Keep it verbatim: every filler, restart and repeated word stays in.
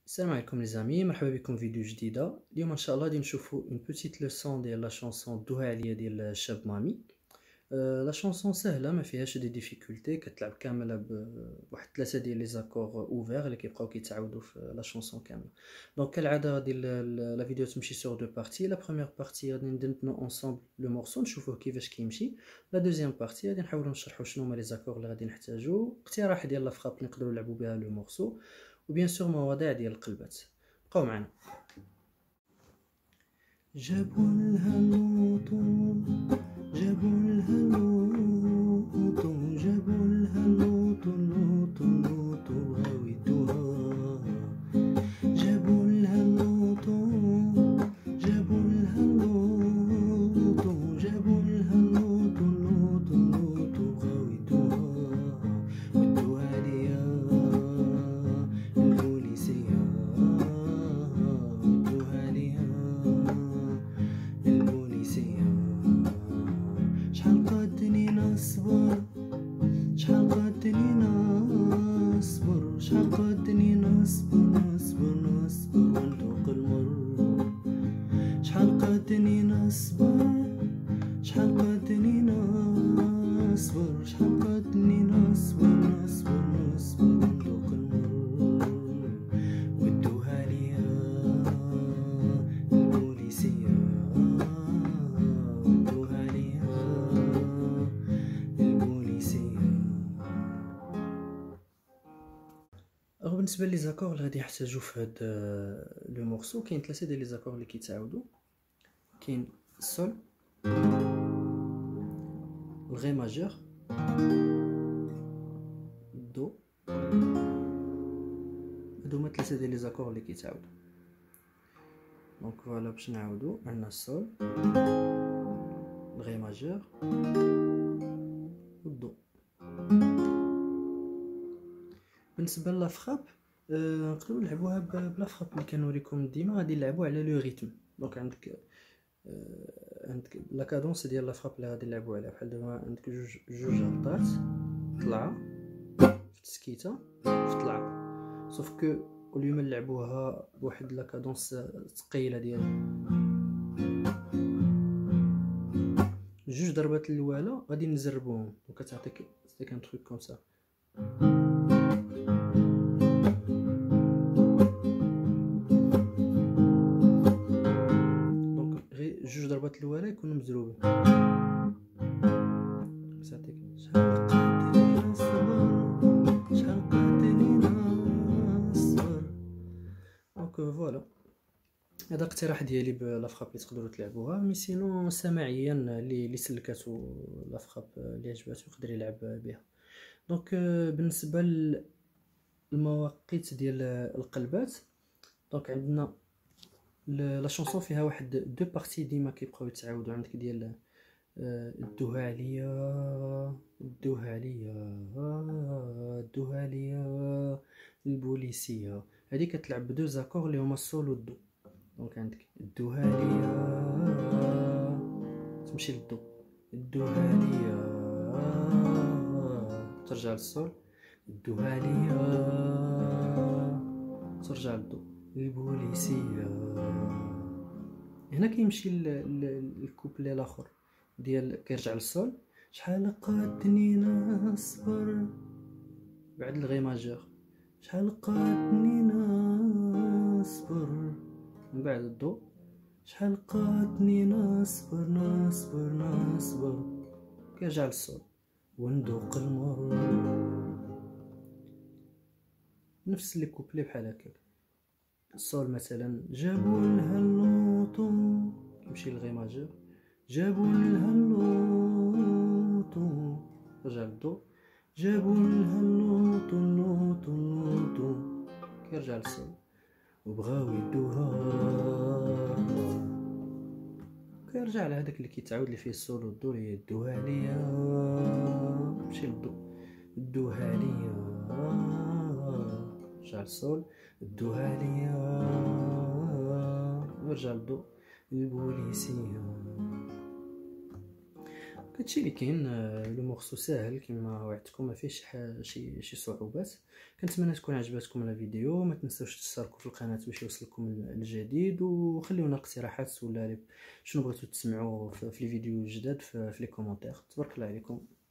السلام عليكم لي زامي، مرحبا بكم في فيديو جديده. اليوم ان شاء الله غادي نشوفوا اون بوتيت لوسون ديال لا شونسون دوها عليا ديال الشاب مامي. أه لا شونسون سهله ما فيهاش دي ديفيكولتي، كتلعب كامله بواحد ثلاثه ديال لي زاكور اوفير اللي كيبقاو كيتعاودوا في لا شونسون كامله. دونك كالعاده غادي لا فيديو تمشي سور دو بارتي. لا بروميير بارتي غادي ندندنوا اونصومبل لو مورسو نشوفوه كيفاش كيمشي. لا دوزيام بارتي غادي نحاولوا نشرحوا شنو هما لي زاكور اللي غادي نحتاجو، اقتراح ديال لا فراب اللي نقدروا نلعبوا بها لو مورسو، وبيان سور مواضيع ديال القلبات. بقاو معنا. جابوا الهنوط جابوا الهنوط جابوا الهنوط نوط نوط هاويتوها. جابوا الهنوط جابوا الهنوط جابوا الهنوط نوط نوط هاويتوها. ودوها ليا البوليسية، ودوها ليا البوليسية. شحال قادني نصبر شحال قادني نصبر شحال قادني نصبر نصبر نصبر وندوق المر. شحال قادني نصبر شحال قادني نصبر شحال قادني نصبر نصبر نصبر وندوق المر. ودوها ليا البوليسية، ودوها ليا البوليسية. أو بالنسبة لي زاكور اللي غادي نحتاجو في هاد لو مورسو، كاين ثلاثة ديال لي زاكور اللي كيتعاودوا. كاين السول، الغي ماجور، الدو. هادو هما ثلاثة ديال لي زاكور اللي كيتعاودوا. دونك فوالا باش نعاودو، عندنا السول، الغي ماجور، والدو. بالنسبه لا فراب أه نقدروا نلعبوها بلا فراب اللي كنوريكم ديما. غادي نلعبوا على لو ريتم. دونك عندك أه عندك لا كادونس ديال لا فراب اللي غادي نلعبوا عليها. بحال دابا عندك جوج جوج هبطات، طلعه في تسكيته في طلعه. صوف كو اليوم نلعبوها بواحد لا كادونس ثقيله ديال جوج ضربات الاولى غادي نزربوهم، وكتعطيك سيك ان تروك كوم سا. دونك غير جوج ضربات الاولى يكونوا مزروبين. كتعطيك شحال قادني نصبر شحال قادني نصبر. دونك فوالا هذا اقتراح ديالي بلا فراب اللي تقدروا تلعبوها. مي سينو سماعيا اللي اللي سلكاتو لا فراب اللي عجباتو يقدر يلعب بها. دونك بالنسبه للمواقيت ديال القلبات، دونك عندنا لا شونسون فيها واحد دو بارتي ديما كيبقاو يتعاودوا. عندك ديال دوها عليا دوها عليا دوها عليا البوليسية. هذه كتلعب بدو زاكور اللي هما السول والدو. دونك عندك دوها ليا تمشي للدو، دوها ليا ترجع للسول، دوها ليا ترجع للدو البوليسية. هنا كيمشي الكوبلي الاخر ديال كيرجع للسول. شحال قادني نصبر بعد الغي ماجور، شحال قادني نصبر من بعد الدو، شحال قادني نصبر نصبر نصبر كيرجع للسول وندوق المر. نفس لي كوبلي بحال هكاك. السول مثلا جابوا الهنوط كيمشي للغي ماجور، جابوا الهنوط رجع للدو، جابوا الهنوط النوط النوط كيرجع للسول وبغاو يدوها. كيرجع لهداك اللي كيتعاود اللي فيه السول والدو اللي يدوها ليا. مشي للدو، دوها ليا رجع للسول، دوها ليا ورجع للدو البوليسية. هادشي اللي كاين. آه، لو مورسو ساهل كما وعدتكم، ما فيهش ح- شي شي صعوبات. كنتمنى تكون عجبتكم الفيديو. ما تنساوش تشتركوا في القناه باش يوصلكم الجديد، وخليونا اقتراحات ولا شنو بغيتو تسمعوا في في لي فيديو جداد في في لي كومونتير. تبارك الله عليكم.